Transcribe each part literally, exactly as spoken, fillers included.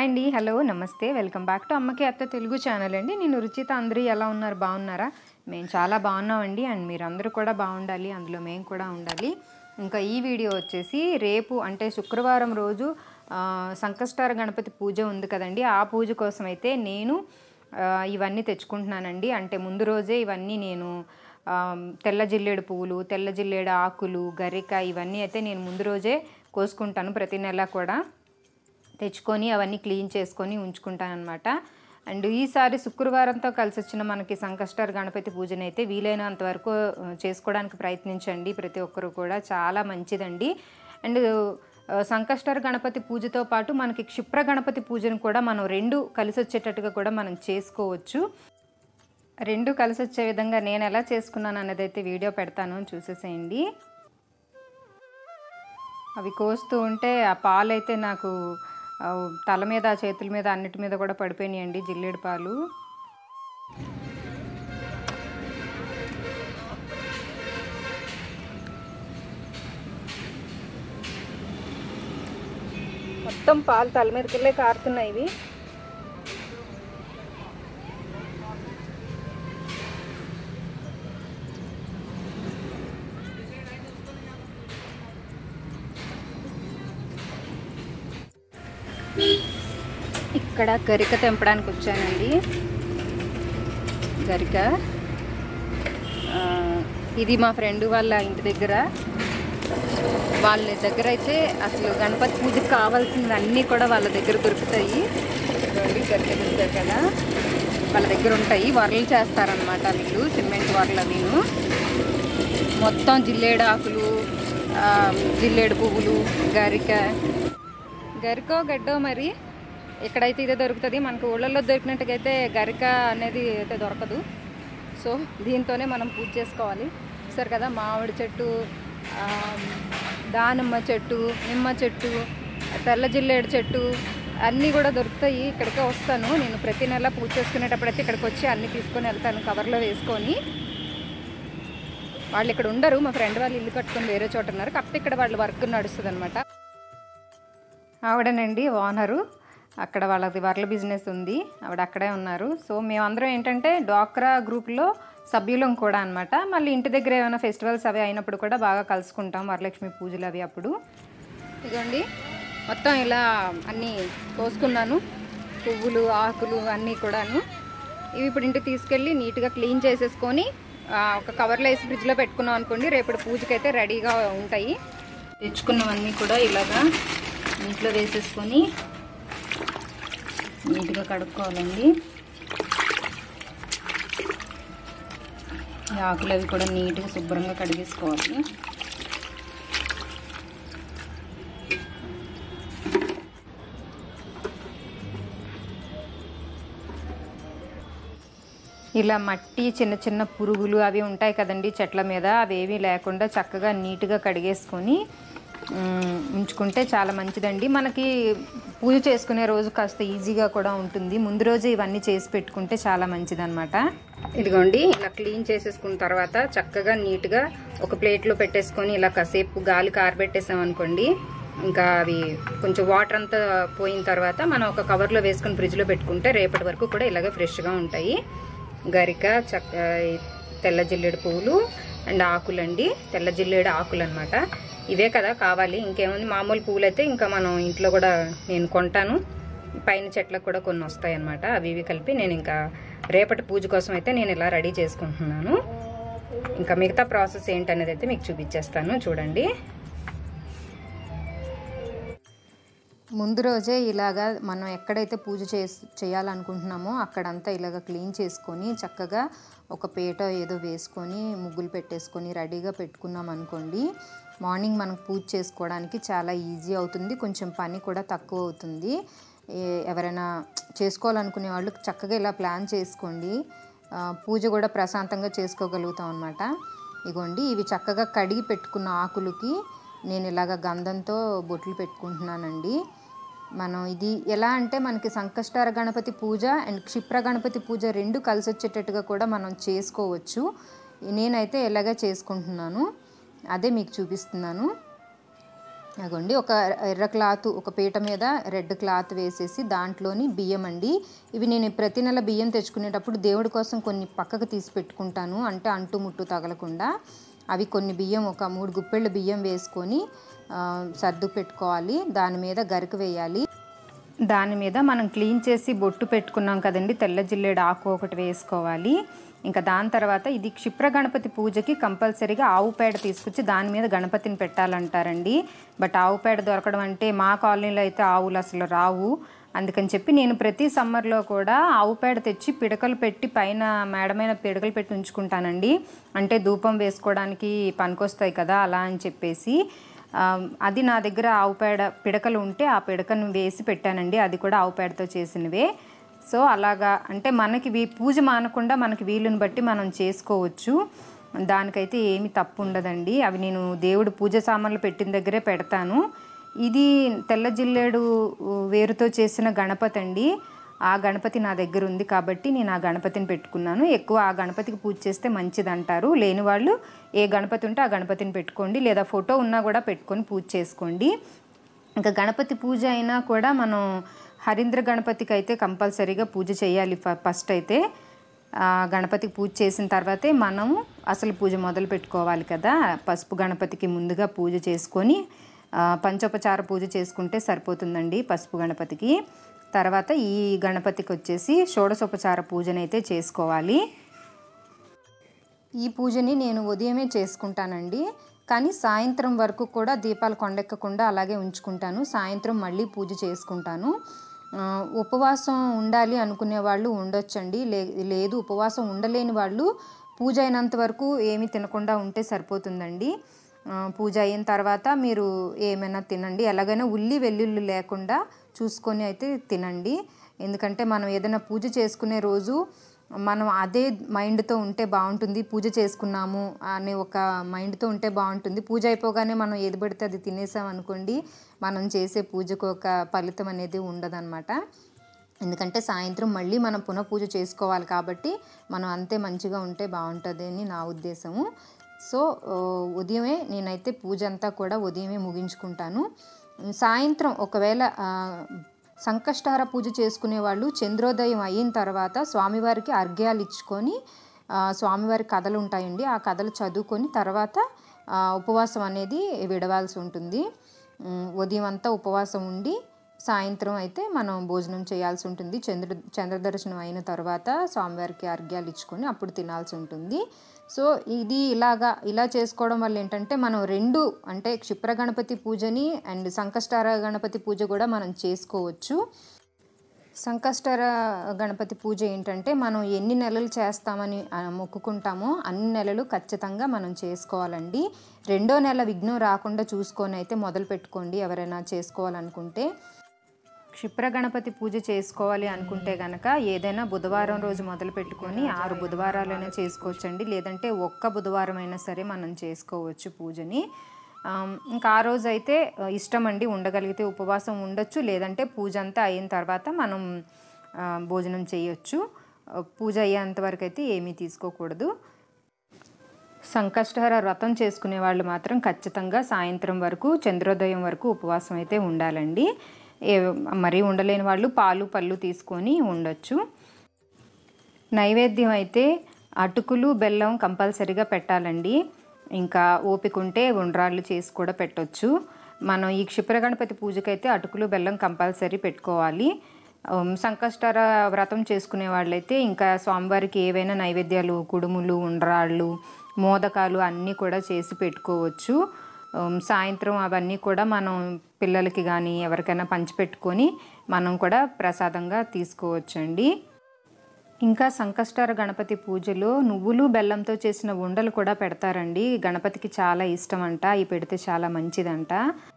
Hi అండి, hello, నమస్తే, welcome back to అమ్మకి అత్త తెలుగు ఛానల్ అండి. నేను రుచిత. అందరూ ఎలా ఉన్నారు? బాగున్నారా? మేము చాలా బాగున్నామండి. అండ్ మీరు అందరూ కూడా బాగుండాలి, అందులో మేము కూడా ఉండాలి. ఇంకా ఈ వీడియో వచ్చేసి రేపు అంటే శుక్రవారం రోజు సంకష్టార గణపతి పూజ ఉంది కదండి. ఆ పూజ కోసం అయితే నేను ఇవన్నీ తెచ్చుకుంటున్నానండి. అంటే ముందు రోజే ఇవన్నీ నేను తెల్ల జిల్లేడు పువ్వులు, తెల్ల జిల్లేడు ఆకులు, గరిక ఇవన్నీ అయితే నేను ముందు రోజే కోసుకుంటాను. ప్రతి నెల కూడా తెచ్చుకొని అవన్నీ క్లీన్ చేసుకొని ఉంచుకుంటాను అనమాట. అండ్ ఈసారి శుక్రవారంతో కలిసి వచ్చిన మనకి సంకష్టార గణపతి పూజను అయితే వీలైనంత వరకు చేసుకోవడానికి ప్రయత్నించండి. ప్రతి ఒక్కరు కూడా చాలా మంచిదండి. అండ్ సంకష్టార గణపతి పూజతో పాటు మనకి క్షిప్ర గణపతి పూజను కూడా మనం రెండు కలిసి వచ్చేటట్టుగా కూడా మనం చేసుకోవచ్చు. రెండు కలిసి వచ్చే విధంగా నేను ఎలా చేసుకున్నాను అన్నది అయితే వీడియో పెడతాను, చూసేసేయండి. అవి కోస్తూ ఉంటే ఆ పాలు అయితే నాకు తల మీద, చేతుల మీద, అన్నిటి మీద కూడా పడిపోయినాయండి జిల్లేడు పాలు. మొత్తం పాలు తల మీదకి వెళ్ళే కారుతున్నాయి ఇవి. ఇక్కడ గరిక తెంపడానికి వచ్చానండి. గరిక ఇది మా ఫ్రెండ్ వాళ్ళ ఇంటి దగ్గర. వాళ్ళ దగ్గర అయితే అసలు గణపతి పూజకు కావాల్సినవి అన్నీ కూడా వాళ్ళ దగ్గర దొరుకుతాయి. గరిక దొరుకుతాయి కదా, వాళ్ళ దగ్గర ఉంటాయి. వరలు చేస్తారనమాట వీళ్ళు, సిమెంట్ వరలు అవిను. మొత్తం జిల్లేడు ఆకులు, జిల్లేడు పువ్వులు, గరిక. గరికో గడ్డో మరి ఇక్కడైతే ఇదే దొరుకుతుంది. మనకు ఊళ్ళల్లో దొరికినట్టుగా అయితే గరిక అనేది అయితే దొరకదు. సో దీంతోనే మనం పూజ చేసుకోవాలి. సరే కదా, మామిడి చెట్టు, దానిమ్మ చెట్టు, నిమ్మ చెట్టు, తెల్ల జిల్లేడు చెట్టు అన్నీ కూడా దొరుకుతాయి. ఇక్కడికే వస్తాను నేను ప్రతి నెల పూజ చేసుకునేటప్పుడైతే ఇక్కడికి వచ్చి అన్నీ తీసుకొని వెళ్తాను కవర్లో వేసుకొని. వాళ్ళు ఇక్కడ ఉండరు, మా ఫ్రెండ్ వాళ్ళు ఇల్లు కట్టుకొని వేరే చోట ఉన్నారు. కాకపోతే ఇక్కడ వాళ్ళు వర్క్ నడుస్తుంది అనమాట. ఆవిడనండి ఓనరు, అక్కడ వాళ్ళది వరల బిజినెస్ ఉంది, ఆవిడ అక్కడే ఉన్నారు. సో మేమందరం ఏంటంటే డ్వాక్రా గ్రూప్లో సభ్యులం కూడా అనమాట. మళ్ళీ ఇంటి దగ్గర ఏమైనా ఫెస్టివల్స్ అవి అయినప్పుడు కూడా బాగా కలుసుకుంటాం, వరలక్ష్మి పూజలు అవి అప్పుడు. ఇదండి మొత్తం ఇలా అన్నీ కోసుకున్నాను, పువ్వులు, ఆకులు అన్నీ కూడాను. ఇవి ఇప్పుడు ఇంటికి తీసుకెళ్ళి నీట్గా క్లీన్ చేసేసుకొని ఒక కవర్లో వేసి ఫ్రిడ్జ్లో పెట్టుకున్నాం అనుకోండి, రేపటి పూజకైతే రెడీగా ఉంటాయి. తెచ్చుకున్నవన్నీ కూడా ఇలాగా ఇంట్లో వేసేసుకొని నీట్గా కడుక్కోవాలండి. ఈ ఆకులు అవి కూడా నీట్గా శుభ్రంగా కడిగేసుకోవాలి. ఇలా మట్టి, చిన్న చిన్న పురుగులు అవి ఉంటాయి కదండి చెట్ల మీద, అవేవి లేకుండా చక్కగా నీట్గా కడిగేసుకొని ఉంచుకుంటే చాలా మంచిదండి. మనకి పూజ చేసుకునే రోజు కాస్త ఈజీగా కూడా ఉంటుంది. ముందు రోజు ఇవన్నీ చేసి పెట్టుకుంటే చాలా మంచిదన్నమాట. ఇదిగోండి ఇలా క్లీన్ చేసేసుకున్న తర్వాత చక్కగా నీట్గా ఒక ప్లేట్లో పెట్టేసుకొని ఇలా కాసేపు గాలి కారబెట్టేసాం అనుకోండి, ఇంకా అవి కొంచెం వాటర్ అంతా పోయిన తర్వాత మనం ఒక కవర్లో వేసుకొని ఫ్రిడ్జ్లో పెట్టుకుంటే రేపటి వరకు కూడా ఇలాగే ఫ్రెష్గా ఉంటాయి. గరిక, చక్క తెల్ల జిల్లేడు పువ్వులు అండ్ ఆకులండి, తెల్ల జిల్లేడు ఆకులు అనమాట. ఇవే కదా కావాలి, ఇంకేముంది. మామూలు పువ్వులు అయితే ఇంకా మనం ఇంట్లో కూడా నేను కొంటాను, పైన చెట్లకు కూడా కొన్ని వస్తాయి అన్నమాట. అవి ఇవి కలిపి నేను ఇంకా రేపటి పూజ కోసం అయితే నేను ఇలా రెడీ చేసుకుంటున్నాను. ఇంకా మిగతా ప్రాసెస్ ఏంటనేది అయితే మీకు చూపించేస్తాను, చూడండి. ముందు రోజే ఇలాగా మనం ఎక్కడైతే పూజ చేసి చేయాలనుకుంటున్నామో అక్కడంతా ఇలాగ క్లీన్ చేసుకొని చక్కగా ఒక పీట ఏదో వేసుకొని ముగ్గులు పెట్టేసుకొని రెడీగా పెట్టుకున్నాం అనుకోండి, మార్నింగ్ మనకు పూజ చేసుకోవడానికి చాలా ఈజీ అవుతుంది. కొంచెం పని కూడా తక్కువ అవుతుంది. ఎవరైనా చేసుకోవాలనుకునే వాళ్ళు చక్కగా ఇలా ప్లాన్ చేసుకోండి, పూజ కూడా ప్రశాంతంగా చేసుకోగలుగుతాం అన్నమాట. ఇగోండి ఇవి చక్కగా కడిగి పెట్టుకున్న ఆకులకి నేను ఇలాగ గంధంతో బొట్లు పెట్టుకుంటున్నానండి. మనం ఇది ఎలా అంటే మనకి సంకష్టార గణపతి పూజ అండ్ క్షిప్ర గణపతి పూజ రెండు కలిసి వచ్చేటట్టుగా కూడా మనం చేసుకోవచ్చు. నేనైతే ఎలాగ చేసుకుంటున్నాను అదే మీకు చూపిస్తున్నాను. అగోండి ఒక ఎర్ర క్లాత్ ఒక పీట మీద రెడ్ క్లాత్ వేసేసి దాంట్లోని బియ్యం అండి. ఇవి నేను ప్రతి నెల బియ్యం తెచ్చుకునేటప్పుడు దేవుడి కోసం కొన్ని పక్కకు తీసి పెట్టుకుంటాను, అంటే అంటు ముట్టు తగలకుండా. అవి కొన్ని బియ్యం ఒక మూడు గుప్పెళ్ళ బియ్యం వేసుకొని సర్దు పెట్టుకోవాలి. దాని మీద గరిక వేయాలి. దాని మీద మనం క్లీన్ చేసి బొట్టు పెట్టుకున్నాం కదండి, తెల్ల జిల్లేడు ఆకు ఒకటి వేసుకోవాలి. ఇంకా దాని తర్వాత ఇది క్షిప్ర గణపతి పూజకి కంపల్సరీగా ఆవు పేడ తీసుకొచ్చి దాని మీద గణపతిని పెట్టాలంటారండి. బట్ ఆవు పేడ దొరకడం అంటే మా కాలనీలో అయితే ఆవులు అసలు రావు. అందుకని చెప్పి నేను ప్రతి సమ్మర్లో కూడా ఆవు పేడ తెచ్చి పిడకలు పెట్టి పైన మేడమైన పిడకలు పెట్టి ఉంచుకుంటానండి. అంటే ధూపం వేసుకోవడానికి పనికొస్తాయి కదా అలా అని చెప్పేసి. అది నా దగ్గర ఆవు పేడ పిడకలు ఉంటే ఆ పిడకను వేసి పెట్టానండి. అది కూడా ఆవు పేడతో చేసినవే. సో అలాగా అంటే మనకి వీ పూజ మానకుండా మనకి వీలుని బట్టి మనం చేసుకోవచ్చు. దానికైతే ఏమి తప్పు ఉండదండి. అవి నేను దేవుడు పూజ సామాన్లు పెట్టిన దగ్గరే పెడతాను. ఇది తెల్ల జిల్లేడు వేరుతో చేసిన గణపతి అండి. ఆ గణపతి నా దగ్గర ఉంది కాబట్టి నేను ఆ గణపతిని పెట్టుకున్నాను. ఎక్కువ ఆ గణపతికి పూజ చేస్తే మంచిది అంటారు. లేని వాళ్ళు ఏ గణపతి ఉంటే ఆ గణపతిని పెట్టుకోండి, లేదా ఫోటో ఉన్నా కూడా పెట్టుకొని పూజ చేసుకోండి. ఇంకా గణపతి పూజ అయినా కూడా మనం హరీంద్ర గణపతికి అయితే కంపల్సరీగా పూజ చేయాలి. ఫస్ట్ అయితే గణపతికి పూజ చేసిన తర్వాతే మనము అసలు పూజ మొదలు పెట్టుకోవాలి కదా. పసుపు గణపతికి ముందుగా పూజ చేసుకొని పంచోపచార పూజ చేసుకుంటే సరిపోతుందండి పసుపు గణపతికి. తర్వాత ఈ గణపతికి వచ్చేసి షోడశోపచార పూజనైతే చేసుకోవాలి. ఈ పూజని నేను ఉదయమే చేసుకుంటానండి, కానీ సాయంత్రం వరకు కూడా దీపాలు కొండెక్కకుండా అలాగే ఉంచుకుంటాను. సాయంత్రం మళ్ళీ పూజ చేసుకుంటాను. ఉపవాసం ఉండాలి అనుకునే వాళ్ళు ఉండొచ్చండి. లే లేదు ఉపవాసం ఉండలేని వాళ్ళు పూజ అయినంత వరకు ఏమీ తినకుండా ఉంటే సరిపోతుందండి. పూజ అయిన తర్వాత మీరు ఏమైనా తినండి. ఎలాగైనా ఉల్లి వెల్లుల్లి లేకుండా చూసుకొని అయితే తినండి. ఎందుకంటే మనం ఏదైనా పూజ చేసుకునే రోజు మనం అదే మైండ్తో ఉంటే బాగుంటుంది. పూజ చేసుకున్నాము అనే ఒక మైండ్తో ఉంటే బాగుంటుంది. పూజ అయిపోగానే మనం ఏది పడితే అది తినేసాం అనుకోండి, మనం చేసే పూజకు ఒక ఫలితం అనేది ఉండదన్నమాట. ఎందుకంటే సాయంత్రం మళ్ళీ మనం పునః పూజ చేసుకోవాలి కాబట్టి మనం అంతే మంచిగా ఉంటే బాగుంటుంది అని నా ఉద్దేశము. సో ఉదయమే నేనైతే పూజ అంతా కూడా ఉదయమే ముగించుకుంటాను. సాయంత్రం ఒకవేళ సంకష్టహార పూజ చేసుకునే వాళ్ళు చంద్రోదయం అయిన తర్వాత స్వామివారికి అర్ఘ్యాలు ఇచ్చుకొని స్వామివారి కథలు ఉంటాయండి, ఆ కథలు చదువుకొని తర్వాత ఉపవాసం అనేది విడవాల్సి ఉంటుంది. ఉదయం అంతా ఉపవాసం ఉండి సాయంత్రం అయితే మనం భోజనం చేయాల్సి ఉంటుంది. చంద్ర చంద్ర దర్శనం అయిన తర్వాత స్వామివారికి అర్ఘ్యాలు ఇచ్చుకొని అప్పుడు తినాల్సి ఉంటుంది. సో ఇది ఇలాగా ఇలా చేసుకోవడం వల్ల ఏంటంటే మనం రెండు అంటే క్షిప్ర గణపతి పూజని అండ్ సంకష్టహార గణపతి పూజ కూడా మనం చేసుకోవచ్చు. సంకష్టహార గణపతి పూజ ఏంటంటే మనం ఎన్ని నెలలు చేస్తామని మొక్కుకుంటామో అన్ని నెలలు ఖచ్చితంగా మనం చేసుకోవాలండి. రెండో నెల విఘ్నం రాకుండా చూసుకొని అయితే మొదలు పెట్టుకోండి ఎవరైనా చేసుకోవాలనుకుంటే. క్షిప్ర గణపతి పూజ చేసుకోవాలి అనుకుంటే కనుక ఏదైనా బుధవారం రోజు మొదలు పెట్టుకొని ఆరు బుధవారాలైనా చేసుకోవచ్చండి. లేదంటే ఒక్క బుధవారం అయినా సరే మనం చేసుకోవచ్చు పూజని. ఇంకా ఆ రోజు అయితే ఇష్టం అండి, ఉండగలిగితే ఉపవాసం ఉండొచ్చు, లేదంటే పూజ అంతా అయిన తర్వాత మనం భోజనం చేయొచ్చు. పూజ అయ్యేంత వరకు అయితే ఏమీ తీసుకోకూడదు. సంకష్టహార వ్రతం చేసుకునే వాళ్ళు మాత్రం ఖచ్చితంగా సాయంత్రం వరకు చంద్రోదయం వరకు ఉపవాసం అయితే ఉండాలండి. మరీ ఉండలేని వాళ్ళు పాలు పళ్ళు తీసుకొని ఉండొచ్చు. నైవేద్యం అయితే అటుకులు బెల్లం కంపల్సరీగా పెట్టాలండి. ఇంకా ఓపిక ఉంటే ఉండ్రాళ్ళు చేసి కూడా పెట్టొచ్చు. మనం ఈ క్షిప్ర గణపతి పూజకైతే అటుకులు బెల్లం కంపల్సరీ పెట్టుకోవాలి. సంకష్టహార వ్రతం చేసుకునే వాళ్ళైతే ఇంకా స్వామివారికి ఏవైనా నైవేద్యాలు కుడుములు ఉండ్రాళ్ళు మోదకాలు అన్నీ కూడా చేసి పెట్టుకోవచ్చు. సాయంత్రం అవన్నీ కూడా మనం పిల్లలకి కానీ ఎవరికైనా పంచిపెట్టుకొని మనం కూడా ప్రసాదంగా తీసుకోవచ్చండి. ఇంకా సంకష్టహార గణపతి పూజలో నువ్వులు బెల్లంతో చేసిన ఉండలు కూడా పెడతారండి. గణపతికి చాలా ఇష్టం అంట, ఇవి పెడితే చాలా మంచిదంట.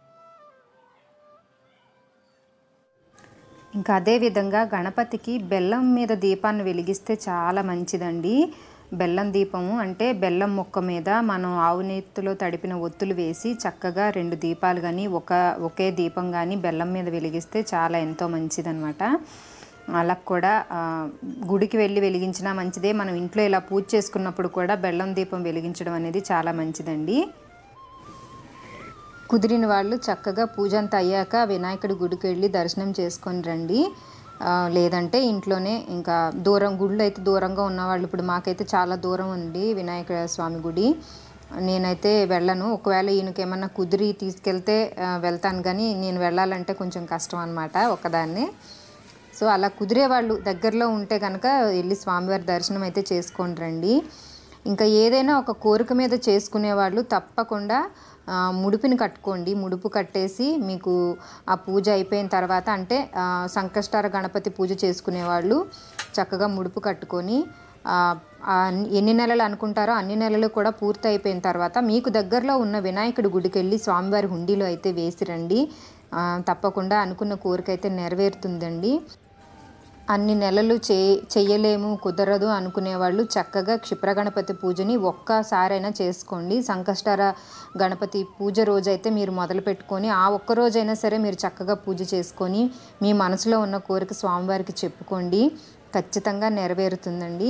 ఇంకా అదేవిధంగా గణపతికి బెల్లం మీద దీపాన్ని వెలిగిస్తే చాలా మంచిదండి. బెల్లం దీపము అంటే బెల్లం మొక్క మీద మనం ఆవు నేతిలో తడిపిన ఒత్తులు వేసి చక్కగా రెండు దీపాలు కానీ ఒక ఒకే దీపం కానీ బెల్లం మీద వెలిగిస్తే చాలా ఎంతో మంచిదన్నమాట. అలా కూడా గుడికి వెళ్ళి వెలిగించినా మంచిదే. మనం ఇంట్లో ఇలా పూజ చేసుకున్నప్పుడు కూడా బెల్లం దీపం వెలిగించడం అనేది చాలా మంచిదండి. కుదిరిన వాళ్ళు చక్కగా పూజ అంతా అయ్యాక వినాయకుడి గుడికి వెళ్ళి దర్శనం చేసుకొని రండి. లేదంటే ఇంట్లోనే ఇంకా దూరం గుళ్ళు అయితే దూరంగా ఉన్నవాళ్ళు, ఇప్పుడు మాకైతే చాలా దూరం ఉంది వినాయక స్వామి గుడి, నేనైతే వెళ్ళను. ఒకవేళ ఈయనకి ఏమన్నా కుదిరి తీసుకెళ్తే వెళ్తాను, కానీ నేను వెళ్ళాలంటే కొంచెం కష్టం అనమాట ఒకదాన్ని. సో అలా కుదిరే వాళ్ళు దగ్గరలో ఉంటే కనుక వెళ్ళి స్వామివారి దర్శనం అయితే చేసుకొని రండి. ఇంకా ఏదైనా ఒక కోరిక మీద చేసుకునే వాళ్ళు తప్పకుండా ముడుపుని కట్టుకోండి. ముడుపు కట్టేసి మీకు ఆ పూజ అయిపోయిన తర్వాత, అంటే సంకష్టార గణపతి పూజ చేసుకునే వాళ్ళు చక్కగా ముడుపు కట్టుకొని ఎన్ని నెలలు అనుకుంటారో అన్ని నెలలు కూడా పూర్తి అయిపోయిన తర్వాత మీకు దగ్గరలో ఉన్న వినాయకుడి గుడికి వెళ్ళి స్వామివారి హుండీలో అయితే వేసిరండి. తప్పకుండా అనుకున్న కోరిక అయితే నెరవేరుతుందండి. అన్ని నెలలు చే చెయ్యలేము కుదరదు అనుకునే వాళ్ళు చక్కగా క్షిప్ర గణపతి పూజని ఒక్కసారైనా చేసుకోండి. సంకష్టార గణపతి పూజ రోజైతే మీరు మొదలు పెట్టుకొని ఆ ఒక్క రోజైనా సరే మీరు చక్కగా పూజ చేసుకొని మీ మనసులో ఉన్న కోరిక స్వామివారికి చెప్పుకోండి, ఖచ్చితంగా నెరవేరుతుందండి.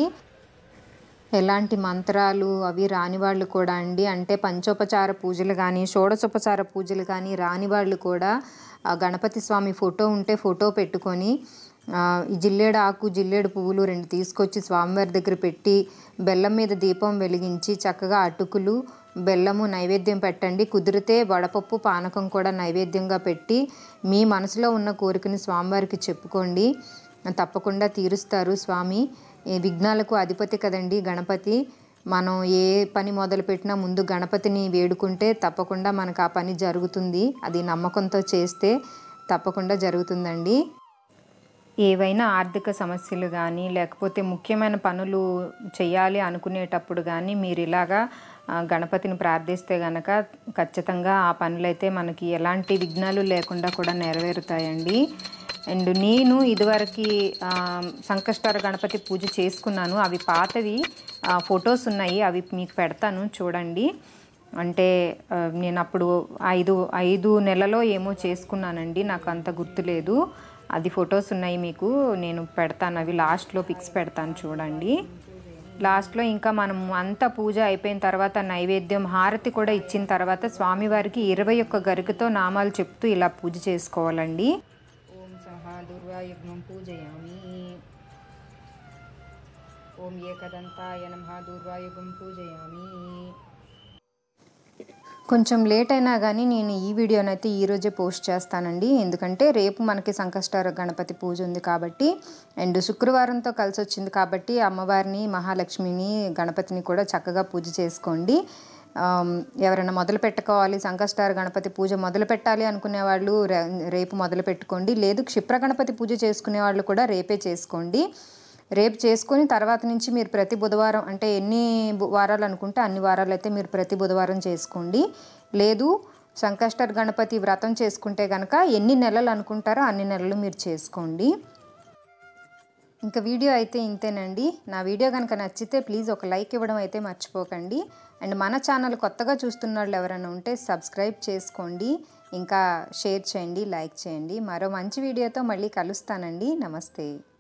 ఎలాంటి మంత్రాలు అవి రాని వాళ్ళు కూడా అండి, అంటే పంచోపచార పూజలు కానీ షోడశోపచార పూజలు కానీ రాని వాళ్ళు కూడా ఆ గణపతి స్వామి ఫోటో ఉంటే ఫోటో పెట్టుకొని ఈ జిల్లేడు ఆకు జిల్లేడు పువ్వులు రెండు తీసుకొచ్చి స్వామివారి దగ్గర పెట్టి బెల్లం మీద దీపం వెలిగించి చక్కగా అటుకులు బెల్లము నైవేద్యం పెట్టండి. కుదిరితే వడపప్పు పానకం కూడా నైవేద్యంగా పెట్టి మీ మనసులో ఉన్న కోరికని స్వామివారికి చెప్పుకోండి, తప్పకుండా తీరుస్తారు స్వామి. విఘ్నాలకు అధిపతి కదండి గణపతి. మనం ఏ పని మొదలుపెట్టినా ముందు గణపతిని వేడుకుంటే తప్పకుండా మనకు ఆ పని జరుగుతుంది. అది నమ్మకంతో చేస్తే తప్పకుండా జరుగుతుందండి. ఏవైనా ఆర్థిక సమస్యలు కానీ లేకపోతే ముఖ్యమైన పనులు చేయాలి అనుకునేటప్పుడు కానీ మీరు ఇలాగా గణపతిని ప్రార్థిస్తే కనుక ఖచ్చితంగా ఆ పనులైతే మనకి ఎలాంటి విఘ్నాలు లేకుండా కూడా నెరవేరుతాయండి. అండ్ నేను ఇదివరకు సంకష్టార గణపతి పూజ చేసుకున్నాను, అవి పాతవి ఫొటోస్ ఉన్నాయి, అవి మీకు పెడతాను చూడండి. అంటే నేను అప్పుడు ఐదు ఐదు నెలలో ఏమో చేసుకున్నానండి, నాకు అంత గుర్తులేదు. అది ఫొటోస్ ఉన్నాయి, మీకు నేను పెడతాను, అవి లాస్ట్లో పిక్స్ పెడతాను చూడండి. లాస్ట్లో ఇంకా మనం అంతా పూజ అయిపోయిన తర్వాత నైవేద్యం హారతి కూడా ఇచ్చిన తర్వాత స్వామివారికి ఇరవై ఒక్క గరికతో నామాలు చెప్తూ ఇలా పూజ చేసుకోవాలండి. ఓం సహా దుర్వాయుగ్మం పూజయామి, ఓం ఏకదంతాయ నమః దుర్వాయుగం పూజయామి. కొంచెం లేట్ అయినా కానీ నేను ఈ వీడియోనైతే ఈరోజే పోస్ట్ చేస్తానండి, ఎందుకంటే రేపు మనకి సంకష్టార గణపతి పూజ ఉంది కాబట్టి, అండ్ శుక్రవారంతో కలిసి వచ్చింది కాబట్టి అమ్మవారిని మహాలక్ష్మిని గణపతిని కూడా చక్కగా పూజ చేసుకోండి. ఎవరైనా మొదలు పెట్టుకోవాలి సంకష్టార గణపతి పూజ మొదలు పెట్టాలి అనుకునే వాళ్ళు రేపు మొదలు పెట్టుకోండి, లేదు క్షిప్ర గణపతి పూజ చేసుకునే వాళ్ళు కూడా రేపే చేసుకోండి. రేపు చేసుకొని తర్వాత నుంచి మీరు ప్రతి బుధవారం, అంటే ఎన్ని వారాలు అనుకుంటే అన్ని వారాలు అయితే మీరు ప్రతి బుధవారం చేసుకోండి. లేదు సంకష్టార గణపతి వ్రతం చేసుకుంటే కనుక ఎన్ని నెలలు అనుకుంటారో అన్ని నెలలు మీరు చేసుకోండి. ఇంకా వీడియో అయితే ఇంతేనండి. నా వీడియో కనుక నచ్చితే ప్లీజ్ ఒక లైక్ ఇవ్వడం అయితే మర్చిపోకండి. అండ్ మన ఛానల్ కొత్తగా చూస్తున్న వాళ్ళు ఎవరైనా ఉంటే సబ్స్క్రైబ్ చేసుకోండి, ఇంకా షేర్ చేయండి, లైక్ చేయండి. మరో మంచి వీడియోతో మళ్ళీ కలుస్తానండి. నమస్తే.